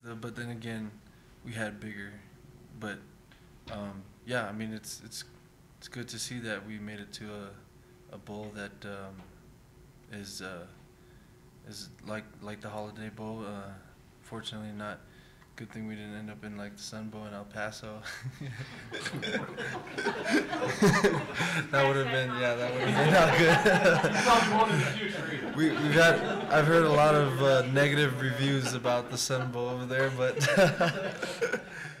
But then again, we had bigger. But yeah, I mean it's good to see that we made it to a bowl that is like the Holiday Bowl. Fortunately, not. Good thing we didn't end up in like the Sun Bowl in El Paso. That would have been not good. We've had I've heard a lot of negative reviews about the Sun Bowl over there, but